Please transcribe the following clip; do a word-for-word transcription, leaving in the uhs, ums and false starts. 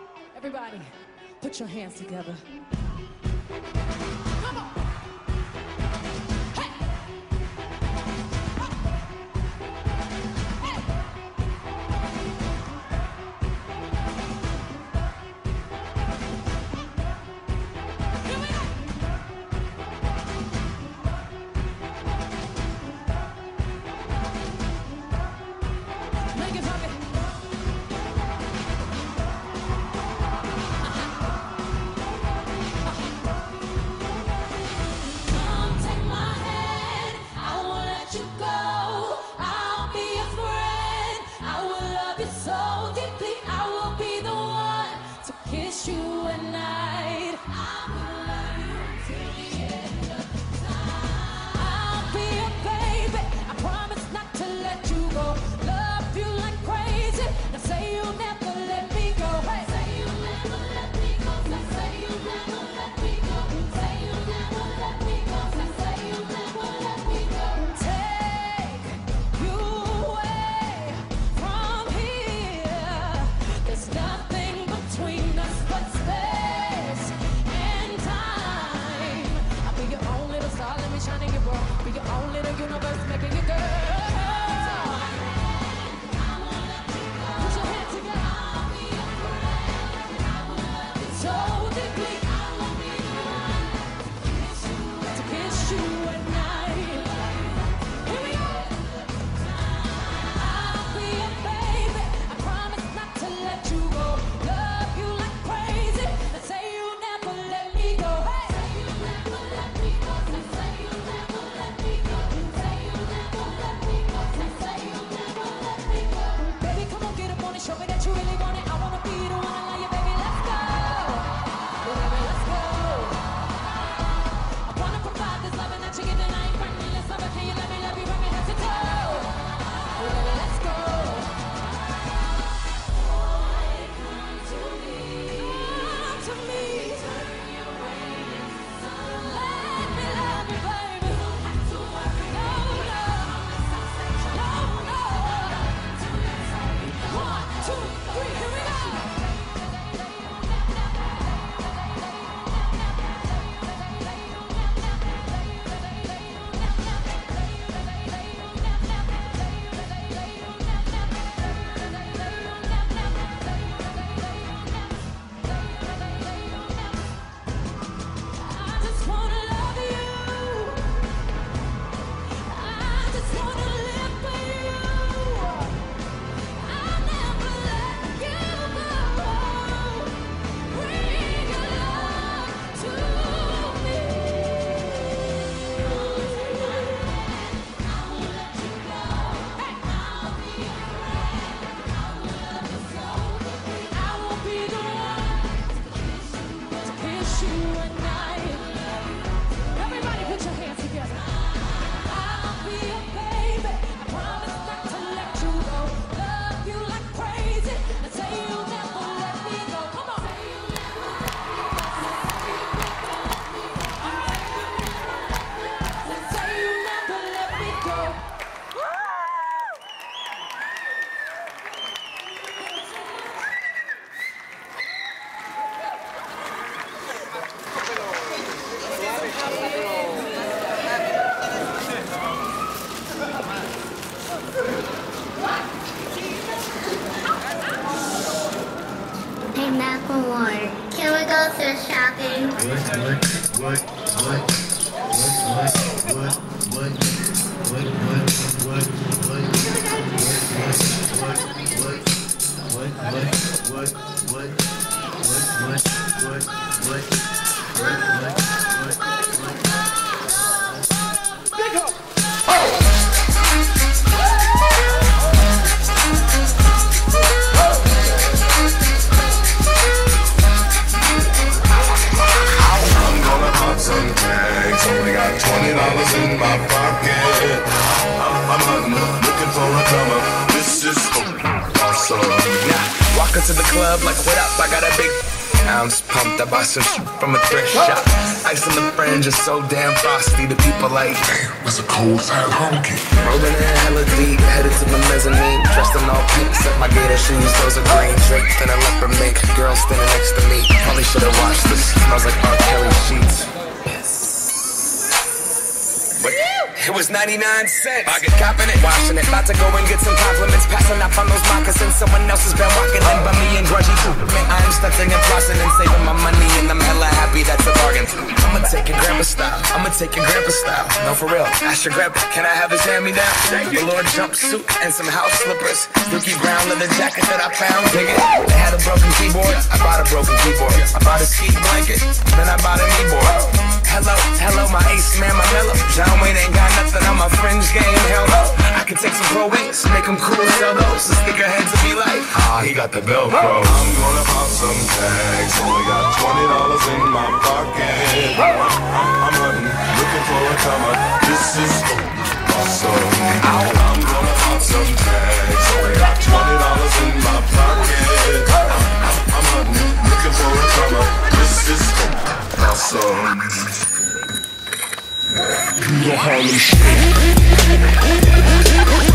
Everybody, put your hands together. Come on. Hey. Hey. Here we go. Make it happen. Can we go thrift shopping? What, what, what, what, what, what, what, what, what, some tags, only got twenty dollars in my pocket. I'm, I'm hunting, looking for a comer. This is awesome. Nah, walk into the club like, what up? I got a big ounce pumped. I bought some shit from a thrift shop. Ice on the fringe is so damn frosty. The people like, damn, it's a cold side honky. Rolling in hella deep, headed to the mezzanine. Dressed in all pink, set my gator shoes. Those are green draped in a leopard mink. Girl standing next to me. Probably should've watched this. Smells like R. Kelly sheets. It was ninety-nine cents. I get copping it, washing it. About to go and get some compliments. Passing up on those moccasins. Someone else has been walking in by me and grudgy too. Man, I am stunting and flossing and saving my money, and I'm hella happy that's a bargain. I'ma take your grandpa style. I'ma take your grandpa style. No, for real. Ask your grandpa, can I have his hand-me-down? Velour jumpsuit and some house slippers. Dookie brown leather jacket that I found. Dig it. They had a broken keyboard. I bought a broken keyboard. I bought a ski blanket. Then I bought a kneeboard. Hello, hello, my ace man, my mellow. John Wayne ain't got nothing on my fringe game, hell no. I can take some pro wings, make them cool, sell those. The stickerheads will be like, ah, he got the Velcro. I'm gonna pop some tags, only got twenty dollars in my pocket. I'm, I'm hunting, looking for a comer. This is awesome. I'm gonna pop some tags, only got twenty dollars in my pocket. I'm, I'm hunting, looking for a comer. This is awesome. The Harlem Shake.